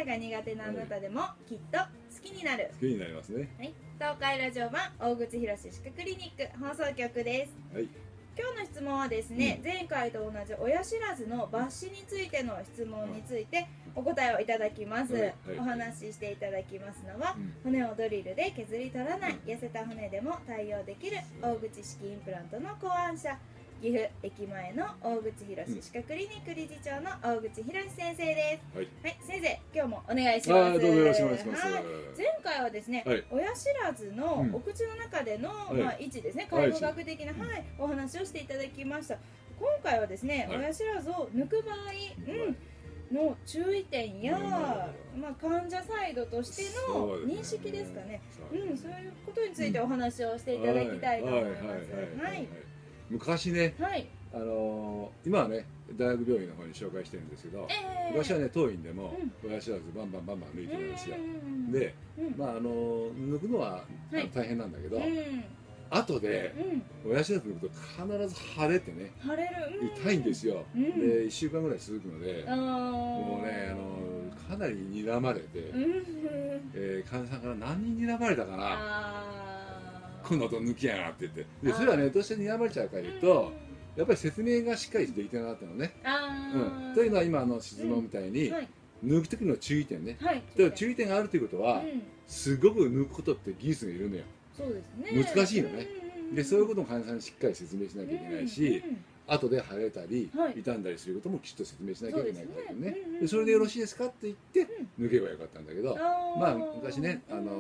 声が苦手なあなたでもきっと好きになる。 好きになりますね。 はい、東海ラジオ版大口博歯科クリニック放送局です。 はい。 今日の質問はですね、前回と同じ親知らずの抜歯についての質問についてお答えをいただきます。お話ししていただきますのは、骨をドリルで削り取らない、痩せた骨でも対応できる大口式インプラントの考案者、岐阜駅前の大口博歯科クリニック理事長の大口博先生です。はい、先生、今日もお願いします。 どうぞよろしくお願いします。 前回はですね、親知らずのお口の中での位置ですね、解剖学的なお話をしていただきました。今回はですね、親知らずを抜く場合の注意点や、患者サイドとしての認識ですかね、そういうことについてお話をしていただきたいと思います。 昔ね、今はね大学病院の方に紹介してるんですけど、昔はね当院でも親知らずバンバン抜いてたんですよ。で、抜くのは大変なんだけど、後で親知らず抜くと必ず腫れてね、痛いんですよ。で1週間ぐらい続くので、もうねかなり睨まれて、患者さんから何人睨まれたかな、こんな音抜きやがって言って、でそれはねどうして睨まれちゃうかいうと、やっぱり説明がしっかりできてなかったのね。というのは今の質問みたいに、抜く時の注意点ね。注意点があるということは、すごく抜くことって技術がいるのよ。難しいのね。でそういうことも患者さんにしっかり説明しなきゃいけないし、後で腫れたり傷んだりすることもきちっと説明しなきゃいけないからね。でそれでよろしいですかって言って抜けばよかったんだけど、昔ね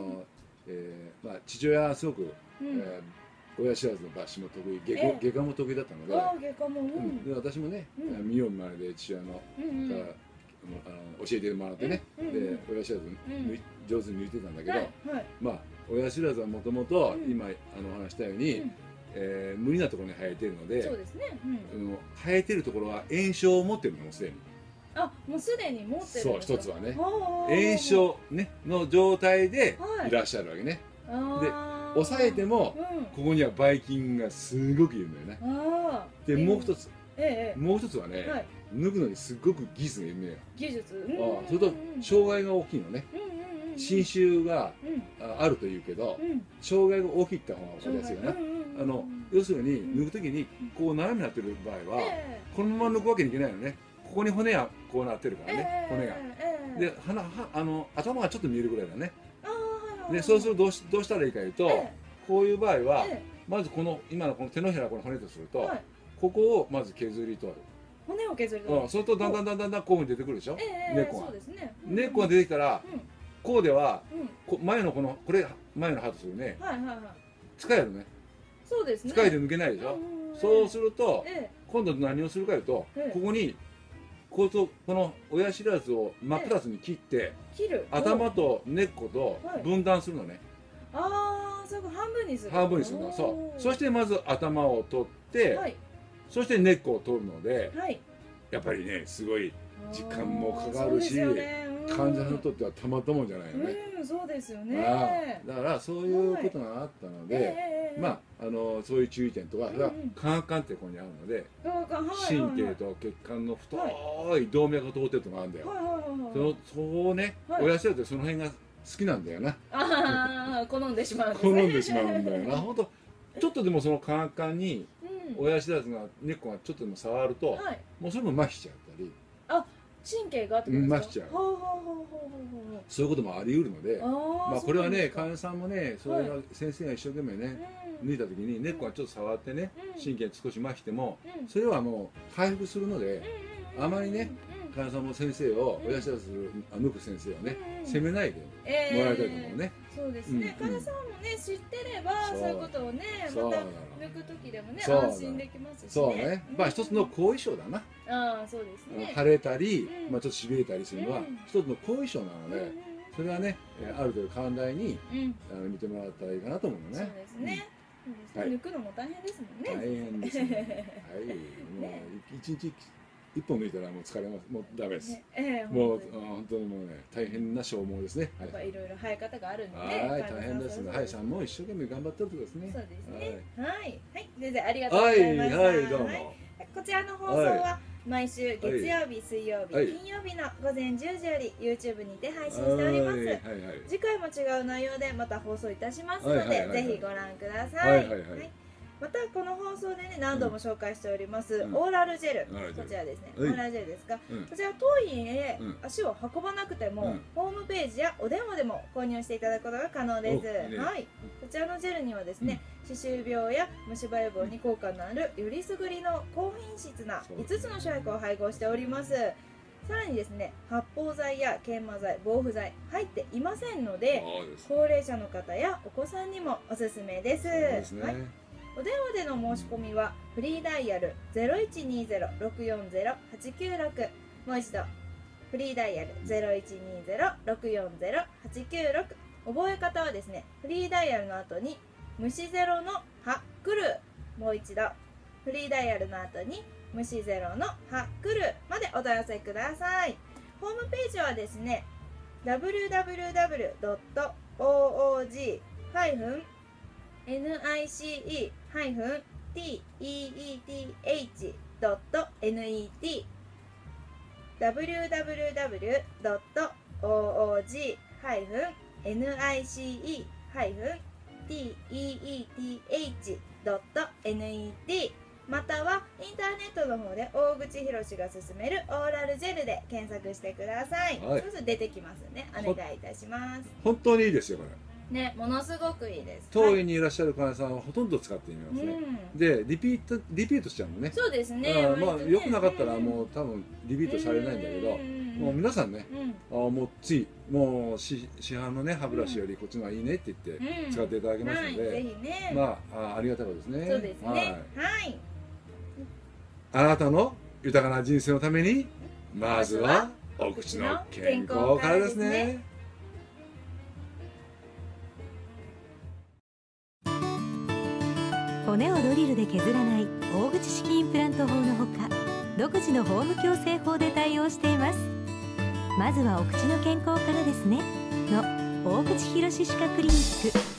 父親はすごく親知らずの抜歯も得意、外科も得意だったので、私もね見よう見まねで父親の教えてもらってね、で親知らず上手に抜いてたんだけど、親知らずはもともと今お話したように無理なところに生えてるので、生えてるところは炎症を持ってるのもすでに。 もうすでに持ってる。 そう、一つはね炎症ねの状態でいらっしゃるわけね。で押さえてもここにはばい菌がすごくいるんだよね。でもう一つはね、抜くのにすごく技術がいるのよ。それと障害が大きいのね。侵襲があるというけど、障害が大きいって方が分かりやすいよね。要するに抜くときにこう斜めになってる場合はこのまま抜くわけにいけないのね。ここに骨がこうなってるからね、骨が。で頭がちょっと見えるぐらいだね。でそうするとどうしたらいいかいうと、こういう場合はまず今のこの手のひらこの骨とすると、ここをまず削り取る。 骨を削り取る。 それとだんだんこういうふうに出てくるでしょ、根っこが。根っこが出てきたらこうでは前のこれ前の歯とするね、使えるね。使えて抜けないでしょ。そうすると今度何をするかいうと、ここにこの親知らずを真っ二つに切って頭と根っこと分断するのね。 それを半分にする。 半分にするの。そしてまず頭を取って、そして根っこを取るので、やっぱりねすごい時間もかかるし、患者さんにとってはたまったもんじゃないよね。 そうですよね。 だからそういうことがあったので、そういう注意点とか、感覚管ってここにあるので、神経と血管の太い動脈が通ってるとこがあるんだよ。そこをね、親知らずってその辺が好きなんだよな。 好んでしまうん好んでしまうんだよな。本当ちょっとでもその感覚管に親知らずが根っこがちょっとでも触ると、もうそれも麻痺しちゃったり。 神経がってことですか？ 麻痺しちゃう。そういうこともあり得るので、これはね患者さんもね、それが先生が一生懸命ね抜いた時に根っこがちょっと触ってね、神経少し麻痺してもそれはもう回復するので、あまりね患者さんも先生を親知らず抜く先生をね責めないでもらいたいと思うね。 そうですね。患者さんもね知ってればそういうことをねまた抜く時でもね安心できますしね。 そうね。一つの後遺症だな。 そうですね。 腫れたりちょっとしびれたりするのは一つの後遺症なので、それはねある程度寛大に見てもらったらいいかなと思うのね。 そうですね。抜くのも大変ですもんね。 大変ですね。はい。もう一日一本抜いたらもう疲れます。もうダメです。もう本当にもうね大変な消耗ですね。 やっぱいろいろ生え方があるんでね。 大変ですね。はいさんも一生懸命頑張ってるとですね。 そうですね。はい先生ありがとうございました。 はいどうも。 こちらの放送は毎週月曜日、水曜日、金曜日の午前10時より YouTube にて配信しております。次回も違う内容でまた放送いたしますので、ぜひご覧ください。またこの放送でね、何度も紹介しておりますオーラルジェル、こちらですね、オーラルジェルですが、こちら当院へ足を運ばなくてもホームページやお電話でも購入していただくことが可能です。はい、こちらのジェルにはですね、歯周病や虫歯予防に効果のあるよりすぐりの高品質な5つの生薬を配合しております。さらにですね、発泡剤や研磨剤、防腐剤入っていませんので、高齢者の方やお子さんにもおすすめです。お電話での申し込みはフリーダイヤル 0120-640-896、もう一度フリーダイヤル 0120-640-896、覚え方はですね、フリーダイヤルの後に虫ゼロのハックル、もう一度フリーダイヤルの後に虫ゼロのハックルまでお問い合わせください。ホームページはですね、www.oog-niche.net www.oog-niche.net またはインターネットの方で大口博が勧めるオーラルジェルで検索してください。そうすると出てきますね。お願いいたします。 本当にいいですよこれ。 ね、ものすごくいいです。 当院にいらっしゃる患者さんはほとんど使っていますね。でリピートしちゃうのね。 そうですね。 まあ良くなかったらもう多分リピートされないんだけど、もう皆さんね、もうついもう市販のね歯ブラシよりこっちの方がいいねって言って使っていただけますので、まあありがたいことですね。 そうですね。はい。 あなたの豊かな人生のために、まずはお口の健康からですね。 骨をドリルで削らない大口式インプラント法のほか、独自のホーム矯正法で対応しています。まずはお口の健康からですねの大口博歯科クリニック。